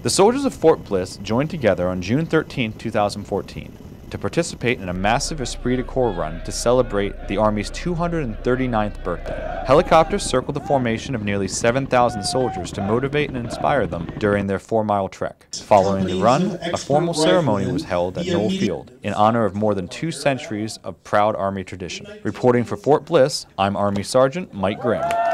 The soldiers of Fort Bliss joined together on June 13, 2014, to participate in a massive esprit de corps run to celebrate the Army's 239th birthday. Helicopters circled the formation of nearly 7,000 soldiers to motivate and inspire them during their 4-mile trek. Following the run, a formal ceremony was held at Knoll Field in honor of more than 2 centuries of proud Army tradition. Reporting for Fort Bliss, I'm Army Sergeant Mike Grimm.